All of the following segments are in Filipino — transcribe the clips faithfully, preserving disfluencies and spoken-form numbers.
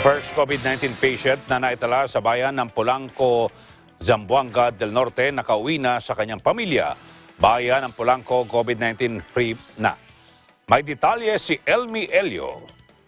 First COVID nineteen patient na naitala sa bayan ng Polanco, Zamboanga del Norte, nakauwi na sa kanyang pamilya. Bayan ng Polanco, COVID nineteen free na. May detalye si Elmi Elio.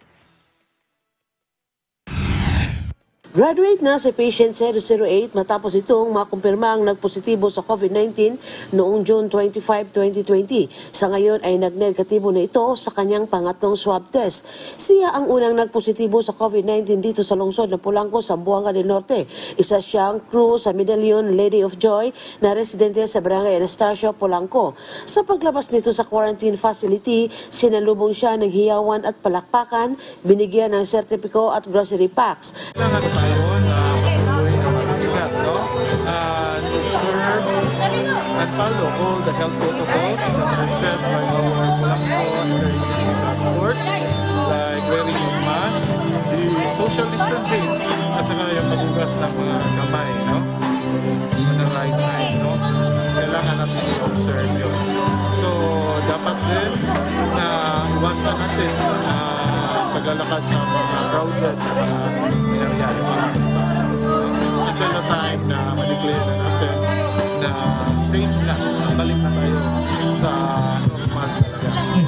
Graduate na si patient zero zero eight matapos itong makumpirmang nagpositibo sa COVID nineteen noong June twenty-five, twenty twenty. Sa ngayon ay nagnegatibo na ito sa kanyang pangatlong swab test. Siya ang unang nagpositibo sa COVID nineteen dito sa lungsod ng Polanco, Zamboanga del Norte. Isa siyang crew sa Medallion Lady of Joy na residente sa Barangay Anastasio, Polanco. Sa paglabas nito sa quarantine facility, sinalubong siya ng hiyawan at palakpakan, binigyan ng sertipiko at grocery packs. Ngayon, uh, patuloy na mag-ingat, no? Uh, observe and follow all the health protocols that are set by our Polanco Emergency Task Force, like wearing your mask, the social distancing, at saka yung paghugas ng mga kamay, no? On the right time, no? Kailangan natin i-observe yun. So, dapat din na iwasan natin uh, paglalakad sa mga crowded na mga nangyayari mga until the time na ma-declare na natin na safe na, balik na tayo sa normal talaga.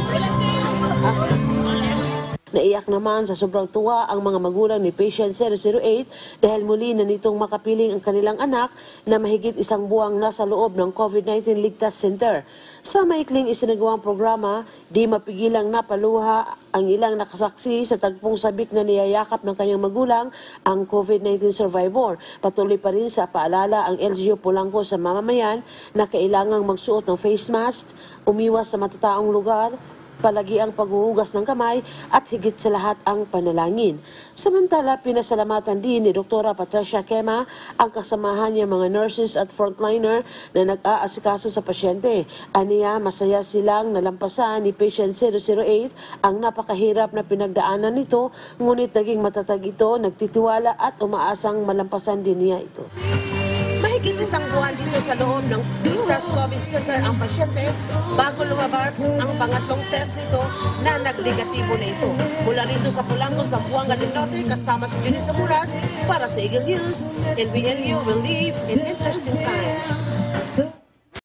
Naiyak naman sa sobrang tuwa ang mga magulang ni patient zero zero eight dahil muli na nitong makapiling ang kanilang anak na mahigit isang buwang nasa loob ng COVID nineteen Ligtas Center. Sa maikling isinagawang programa, di mapigilang napaluha ang ilang nakasaksi sa tagpong sabik na niyayakap ng kanyang magulang ang COVID nineteen survivor. Patuloy pa rin sa paalala ang L G U Polanco sa mamamayan na kailangang magsuot ng face mask, umiwas sa matataong lugar, palagi ang paghuhugas ng kamay at higit sa lahat ang panalangin. Samantala, pinasalamatan din ni Doktora Patricia Kema ang kasamahan niya mga nurses at frontliner na nag-aasikaso sa pasyente. Aniya, masaya silang nalampasan ni patient zero zero eight ang napakahirap na pinagdaanan nito, ngunit naging matatag ito, nagtitiwala at umaasang malampasan din niya ito. Mahigit isang buwan dito sa loob ng Ligtas COVID Center ang pasyente bago lumabas ang pangatlong test nito na nagligatibo na ito. Mula rito sa Polanco, Zamboanga del Norte, kasama si Junit Samuras para sa Eagle News, N B L U will live in interesting times.